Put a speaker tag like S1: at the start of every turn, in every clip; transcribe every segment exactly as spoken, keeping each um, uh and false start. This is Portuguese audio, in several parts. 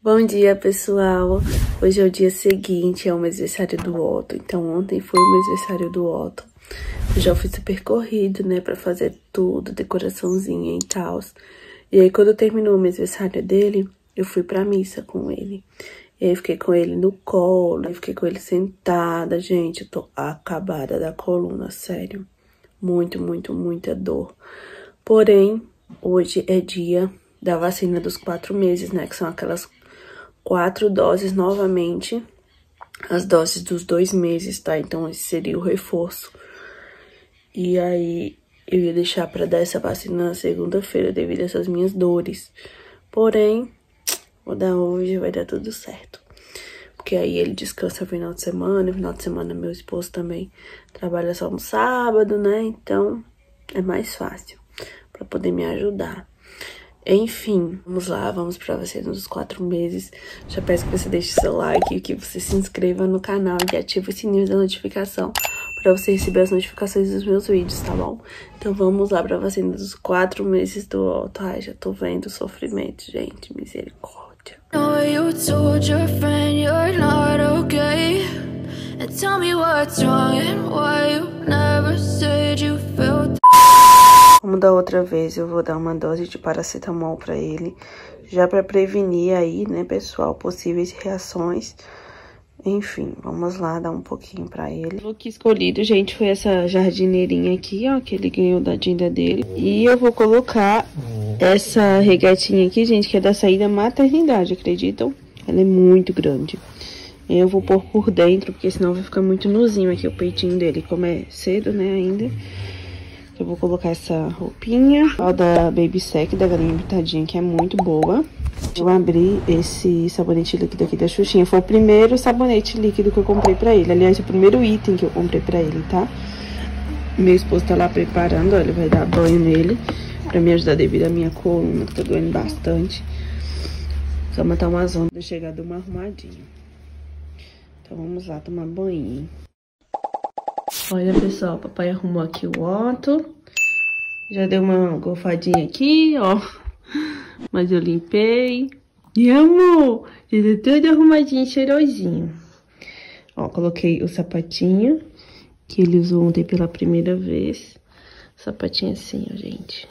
S1: Bom dia, pessoal! Hoje é o dia seguinte, é o aniversário do Otto. Então, ontem foi o aniversário do Otto. Eu já fui super corrido, né, pra fazer tudo, decoraçãozinha e tal. E aí, quando terminou o aniversário dele, eu fui pra missa com ele. E aí, fiquei com ele no colo, aí fiquei com ele sentada. Gente, eu tô acabada da coluna, sério. Muito, muito, muita dor. Porém, hoje é dia da vacina dos quatro meses, né, que são aquelas quatro doses novamente, as doses dos dois meses, tá? Então, esse seria o reforço. E aí, eu ia deixar pra dar essa vacina na segunda-feira, devido a essas minhas dores. Porém, vou dar hoje, vai dar tudo certo. Porque aí ele descansa no final de semana, no final de semana meu esposo também trabalha só no sábado, né? Então, é mais fácil pra poder me ajudar. Enfim, vamos lá, vamos pra você nos quatro meses. Já peço que você deixe seu like, que você se inscreva no canal e ative o sininho da notificação pra você receber as notificações dos meus vídeos, tá bom? Então vamos lá pra vacina dos quatro meses do Otto. Ai, já tô vendo o sofrimento, gente, misericórdia. Como da outra vez, eu vou dar uma dose de paracetamol pra ele, já pra prevenir aí, né, pessoal, possíveis reações. Enfim, vamos lá dar um pouquinho pra ele. O que escolhido, gente, foi essa jardineirinha aqui, ó, que ele ganhou da Dinda dele. E eu vou colocar essa regatinha aqui, gente, que é da saída maternidade, acreditam? Ela é muito grande. Eu vou pôr por dentro, porque senão vai ficar muito nuzinho aqui o peitinho dele, como é cedo, né, ainda. Eu vou colocar essa roupinha, ó, da Baby Sec, da Galinha Pitadinha, que é muito boa. Eu abri esse sabonete líquido aqui da Xuxinha. Foi o primeiro sabonete líquido que eu comprei pra ele. Aliás, o primeiro item que eu comprei pra ele, tá? Meu esposo tá lá preparando, ó, ele vai dar banho nele pra me ajudar devido à minha coluna, que tá doendo bastante. Só matar uma zona de chegar de uma arrumadinha. Então vamos lá tomar banho. Olha, pessoal, papai arrumou aqui o Otto. Já deu uma golfadinha aqui, ó. Mas eu limpei. E amor, ele tá todo arrumadinho, cheirosinho. Ó, coloquei o sapatinho que ele usou ontem pela primeira vez. Sapatinho assim, ó, gente.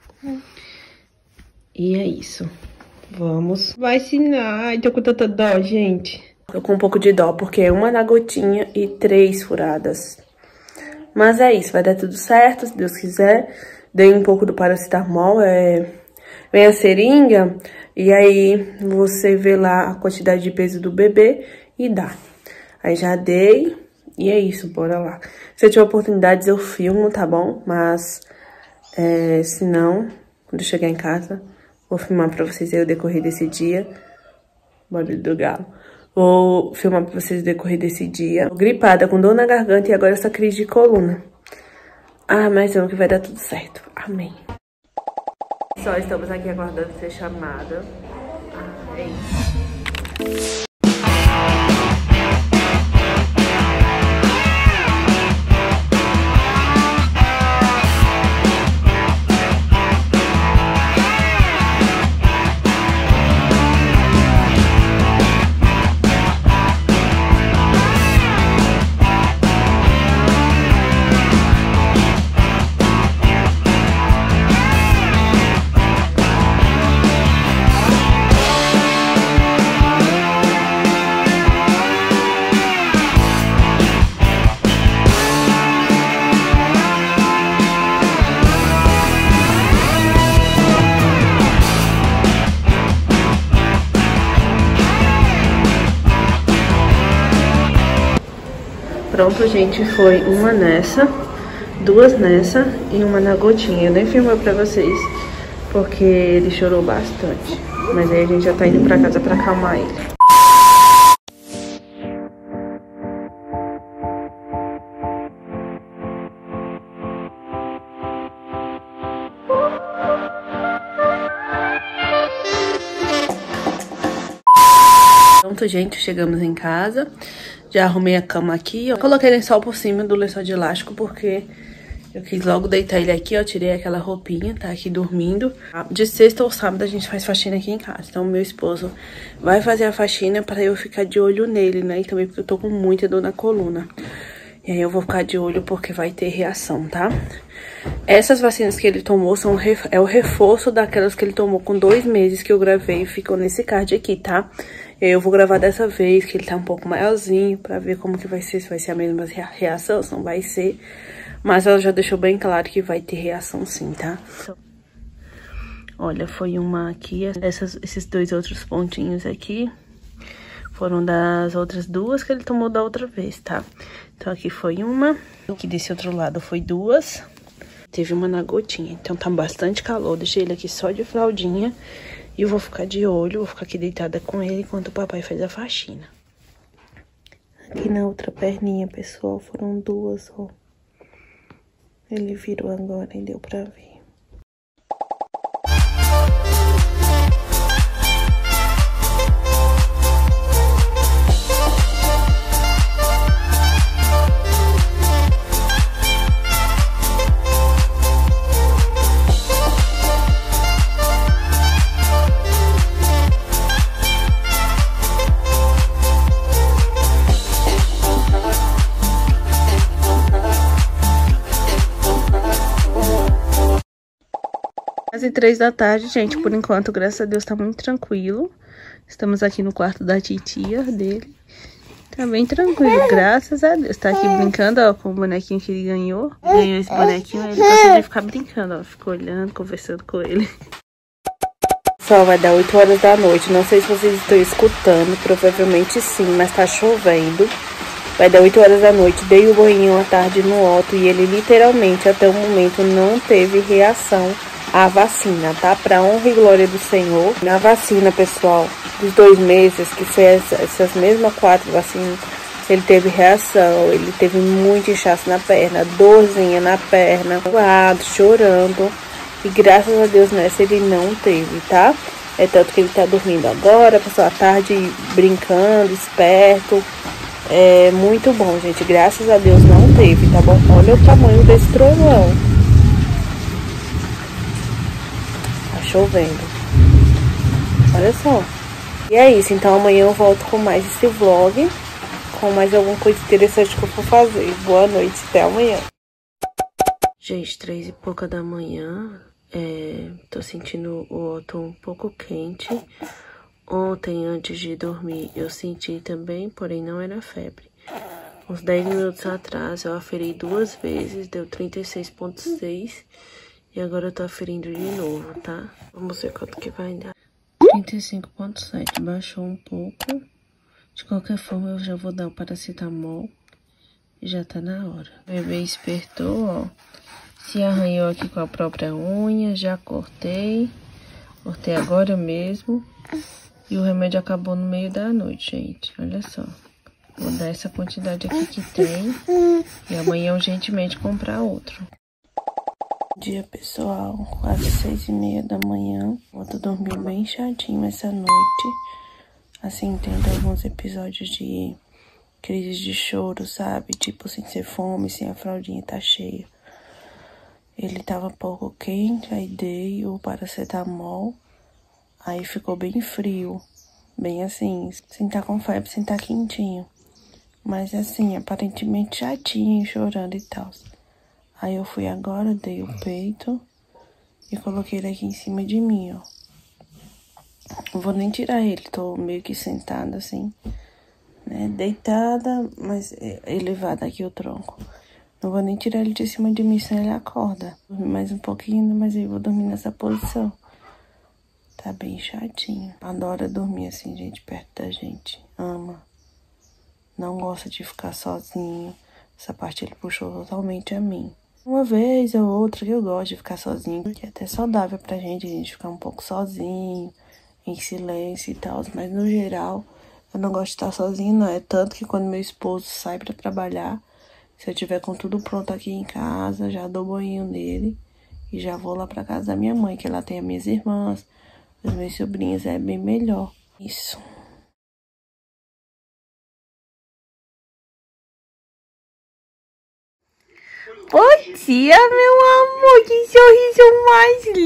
S1: E é isso. Vamos vacinar. Ai, tô com tanta dó, gente. Tô com um pouco de dó, porque é uma na gotinha e três furadas. Mas é isso, vai dar tudo certo, se Deus quiser. Dei um pouco do paracetamol, é... vem a seringa, e aí você vê lá a quantidade de peso do bebê e dá. Aí já dei, e é isso, bora lá. Se eu tiver oportunidades eu filmo, tá bom? Mas, é, se não, quando eu chegar em casa, vou filmar pra vocês aí o decorrer desse dia. Barulho do galo. Vou filmar pra vocês o decorrer desse dia. Tô gripada, com dor na garganta e agora essa crise de coluna. Ah, mas eu que vai dar tudo certo. Amém. Só estamos aqui aguardando ser chamada. Ah, é isso. Pronto, gente, foi uma nessa, duas nessa e uma na gotinha. Eu nem filmei pra vocês, porque ele chorou bastante. Mas aí a gente já tá indo pra casa pra acalmar ele. Pronto, gente, chegamos em casa. Já arrumei a cama aqui. Eu coloquei lençol por cima do lençol de elástico porque Eu quis logo deitar ele aqui, ó, tirei aquela roupinha, tá aqui dormindo. De sexta ou sábado a gente faz faxina aqui em casa. Então meu esposo vai fazer a faxina pra eu ficar de olho nele, né? E também porque eu tô com muita dor na coluna. E aí eu vou ficar de olho porque vai ter reação, tá? Essas vacinas que ele tomou são é o reforço daquelas que ele tomou com dois meses que eu gravei e ficou nesse card aqui, tá? E aí eu vou gravar dessa vez, que ele tá um pouco maiorzinho, pra ver como que vai ser, se vai ser a mesma reação, se não vai ser. Mas ela já deixou bem claro que vai ter reação sim, tá? Olha, foi uma aqui, essas, esses dois outros pontinhos aqui foram das outras duas que ele tomou da outra vez, tá? Então aqui foi uma, aqui desse outro lado foi duas. Teve uma na gotinha, então tá bastante calor, deixei ele aqui só de fraldinha. E eu vou ficar de olho, vou ficar aqui deitada com ele enquanto o papai faz a faxina. Aqui na outra perninha, pessoal, foram duas, ó. Ele virou agora e deu pra ver. Quase três da tarde, gente, por enquanto, graças a Deus, tá muito tranquilo. Estamos aqui no quarto da titia dele. Tá bem tranquilo, graças a Deus. Tá aqui brincando, ó, com o bonequinho que ele ganhou. Ganhou esse bonequinho, ele gosta de ficar brincando, ó. Ficou olhando, conversando com ele. Pessoal, vai dar oito horas da noite. Não sei se vocês estão escutando, provavelmente sim, mas tá chovendo. Vai dar oito horas da noite. Dei o banho à tarde no Otto e ele literalmente, até o momento, não teve reação a vacina, tá? Pra honra e glória do Senhor. Na vacina, pessoal, dos dois meses, que foi essa, essas mesmas quatro vacinas, ele teve reação, ele teve muito inchaço na perna, dorzinha na perna, suado, chorando. E graças a Deus nessa ele não teve, tá? É tanto que ele tá dormindo agora, passou a tarde brincando, esperto. É muito bom, gente. Graças a Deus não teve, tá bom? Olha o tamanho desse trovão. Chovendo. Olha só. E é isso, então amanhã eu volto com mais esse vlog, com mais alguma coisa interessante que eu for fazer. Boa noite, até amanhã. Gente, três e pouca da manhã, é, tô sentindo o Otto um pouco quente. Ontem, antes de dormir, eu senti também, porém não era febre. Uns dez minutos atrás, eu aferi duas vezes, deu trinta e seis ponto seis. E agora eu tô aferindo de novo, tá? Vamos ver quanto que vai dar. trinta e cinco ponto sete, baixou um pouco. De qualquer forma, eu já vou dar o paracetamol. E já tá na hora. O bebê espertou, ó. Se arranhou aqui com a própria unha, já cortei. Cortei agora mesmo. E o remédio acabou no meio da noite, gente. Olha só. Vou dar essa quantidade aqui que tem. E amanhã, urgentemente, comprar outro. Bom dia, pessoal, quase seis e meia da manhã. Eu tô dormindo bem chatinho essa noite. Assim, tendo alguns episódios de crise de choro, sabe? Tipo, sem ser fome, sem a fraldinha tá cheia. Ele tava um pouco quente, aí dei o paracetamol. Aí ficou bem frio. Bem assim, sem tá com febre, sem tá quentinho. Mas assim, aparentemente chatinho, chorando e tal. Aí eu fui agora, dei o peito e coloquei ele aqui em cima de mim, ó. Não vou nem tirar ele, tô meio que sentada assim, né? Deitada, mas elevada aqui o tronco. Não vou nem tirar ele de cima de mim, senão ele acorda. Dormir mais um pouquinho, mas eu vou dormir nessa posição. Tá bem chatinho. Adora dormir assim, gente, perto da gente. Ama. Não gosta de ficar sozinho. Essa parte ele puxou totalmente a mim. Uma vez ou outra que eu gosto de ficar sozinho, que é até saudável pra gente, a gente ficar um pouco sozinho, em silêncio e tal. Mas no geral, eu não gosto de estar sozinho, não. É tanto que quando meu esposo sai pra trabalhar, se eu tiver com tudo pronto aqui em casa, já dou banho nele e já vou lá pra casa da minha mãe, que lá tem as minhas irmãs, os meus sobrinhos, é bem melhor. Isso. Bom dia, meu amor. Que sorriso mais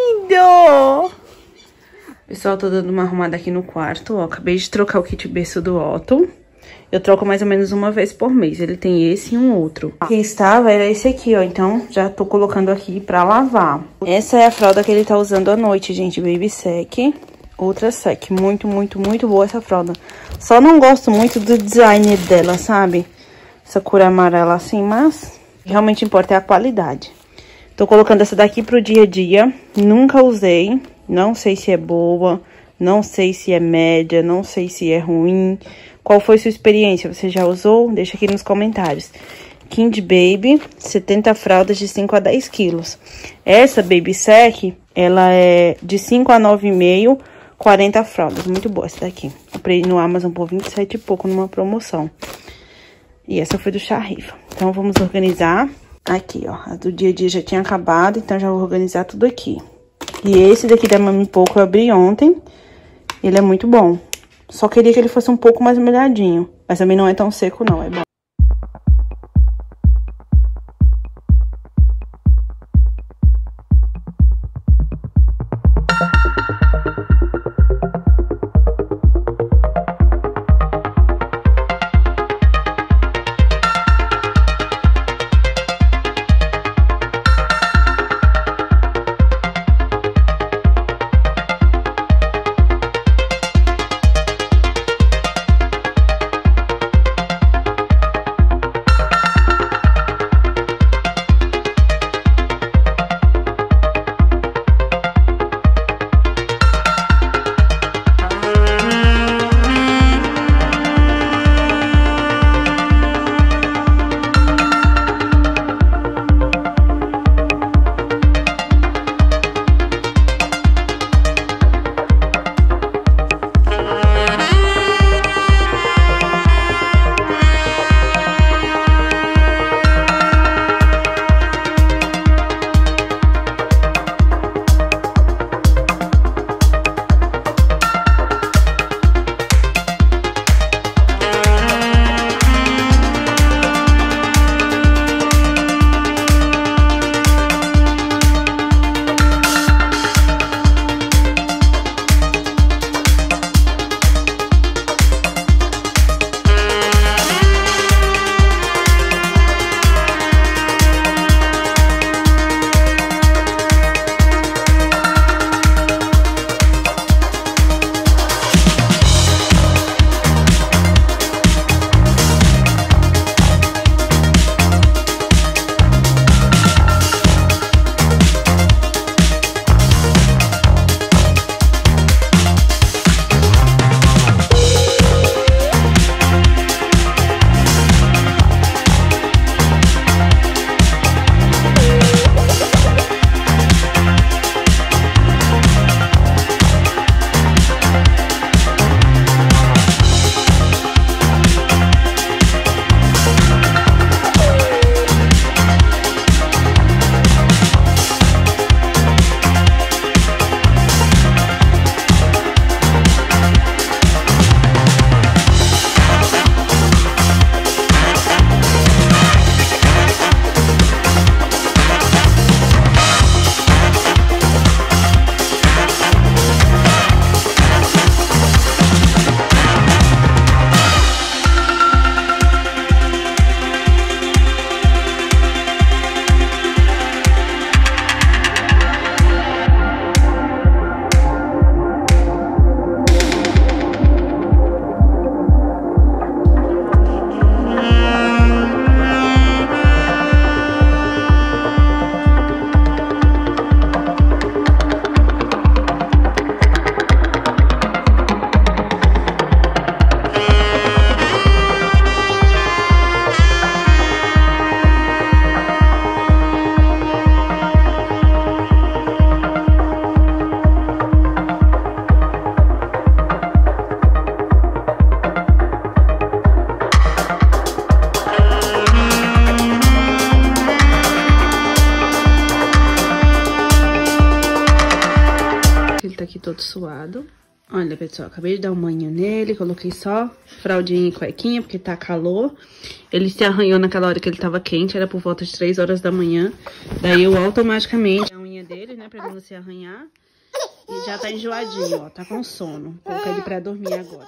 S1: lindo. Pessoal, tô dando uma arrumada aqui no quarto, ó. Acabei de trocar o kit berço do Otto. Eu troco mais ou menos uma vez por mês. Ele tem esse e um outro. O que estava era esse aqui, ó. Então, já tô colocando aqui pra lavar. Essa é a fralda que ele tá usando à noite, gente. Baby Sec. Ultra Sec. Muito, muito, muito boa essa fralda. Só não gosto muito do design dela, sabe? Essa cor amarela assim, mas realmente importa é a qualidade. Tô colocando essa daqui pro dia a dia. Nunca usei. Não sei se é boa. Não sei se é média. Não sei se é ruim. Qual foi sua experiência? Você já usou? Deixa aqui nos comentários. Kind Baby, setenta fraldas de cinco a dez quilos. Essa Baby Sec, ela é de cinco a nove vírgula cinco, quarenta fraldas. Muito boa essa daqui. Comprei no Amazon por vinte e sete e pouco numa promoção. E essa foi do Charrifa. Então, vamos organizar. Aqui, ó. A do dia a dia já tinha acabado, então já vou organizar tudo aqui. E esse daqui da Mami Pouco eu abri ontem. Ele é muito bom. Só queria que ele fosse um pouco mais molhadinho. Mas também não é tão seco, não. É bom. Ele tá aqui todo suado. Olha, pessoal, acabei de dar um banho nele, coloquei só fraldinha e cuequinha, porque tá calor. Ele se arranhou naquela hora que ele tava quente, era por volta de três horas da manhã. Daí eu automaticamente, a unha dele, né, pra ele não se arranhar. E já tá enjoadinho, ó, tá com sono. Vou colocar ele pra dormir agora.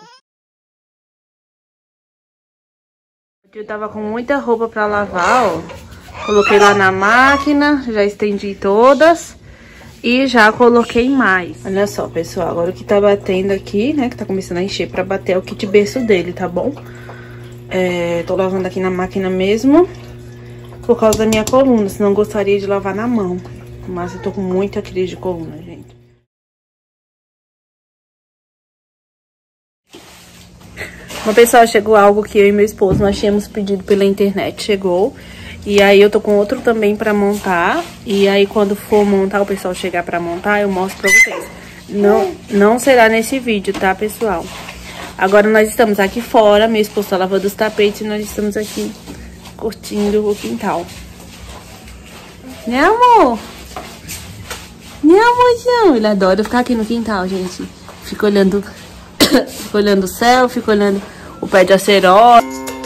S1: Eu tava com muita roupa pra lavar, ó. Coloquei lá na máquina, já estendi todas. E já coloquei mais. Olha só, pessoal, agora o que tá batendo aqui, né, que tá começando a encher pra bater é o kit berço dele, tá bom? É, tô lavando aqui na máquina mesmo, por causa da minha coluna, senão gostaria de lavar na mão. Mas eu tô com muita crise de coluna, gente. Bom, pessoal, chegou algo que eu e meu esposo, nós tínhamos pedido pela internet, chegou. E aí eu tô com outro também pra montar. E aí quando for montar, o pessoal chegar pra montar, eu mostro pra vocês. Não, não será nesse vídeo, tá, pessoal? Agora nós estamos aqui fora, meu esposo tá lavando os tapetes e nós estamos aqui curtindo o quintal. Né, amor? Né, amorzão? Ele adora ficar aqui no quintal, gente. Fica olhando, fica olhando o céu, fica olhando o pé de acerola.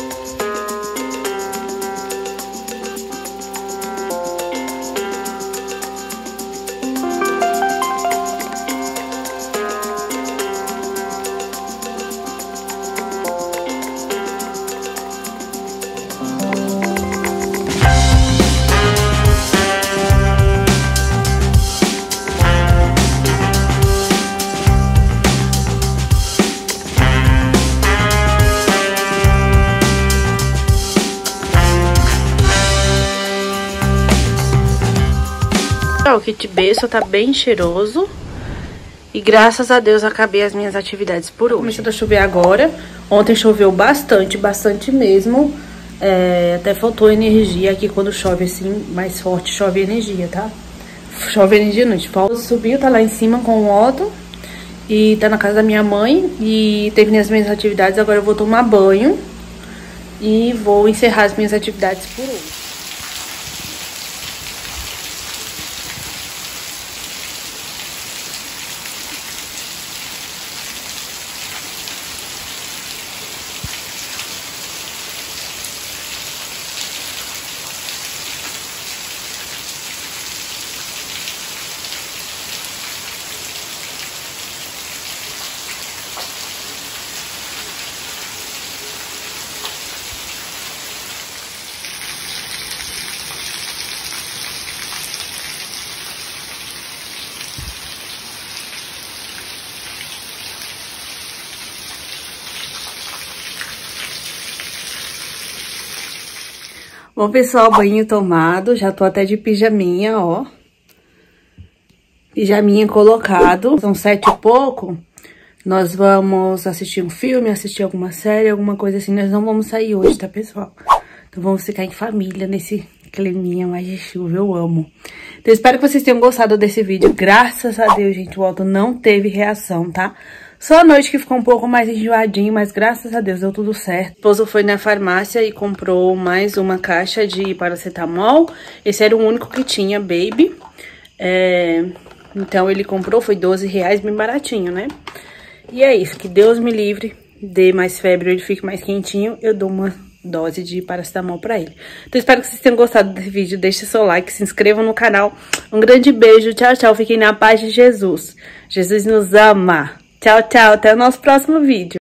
S1: O kit berço tá bem cheiroso. E graças a Deus acabei as minhas atividades por hoje. Começou a chover agora. Ontem choveu bastante, bastante mesmo. É, até faltou energia aqui quando chove assim, mais forte, chove energia, tá? Chove energia não, tipo, subiu, tá lá em cima com o Otto. E tá na casa da minha mãe. E terminei as minhas atividades, agora eu vou tomar banho. E vou encerrar as minhas atividades por hoje. Bom, pessoal, banho tomado, já tô até de pijaminha, ó. Pijaminha colocado, são sete e pouco. Nós vamos assistir um filme, assistir alguma série, alguma coisa assim. Nós não vamos sair hoje, tá, pessoal? Então vamos ficar em família nesse climinha mais de chuva, eu amo. Então espero que vocês tenham gostado desse vídeo. Graças a Deus, gente, o Otto não teve reação, tá? Só a noite que ficou um pouco mais enjoadinho, mas graças a Deus deu tudo certo. O esposo foi na farmácia e comprou mais uma caixa de paracetamol. Esse era o único que tinha, baby. É... Então ele comprou, foi doze reais, bem baratinho, né? E é isso, que Deus me livre, dê mais febre, ele fique mais quentinho, eu dou uma dose de paracetamol pra ele. Então espero que vocês tenham gostado desse vídeo, deixe seu like, se inscrevam no canal. Um grande beijo, tchau, tchau, fiquem na paz de Jesus. Jesus nos ama. Tchau, tchau, até o nosso próximo vídeo.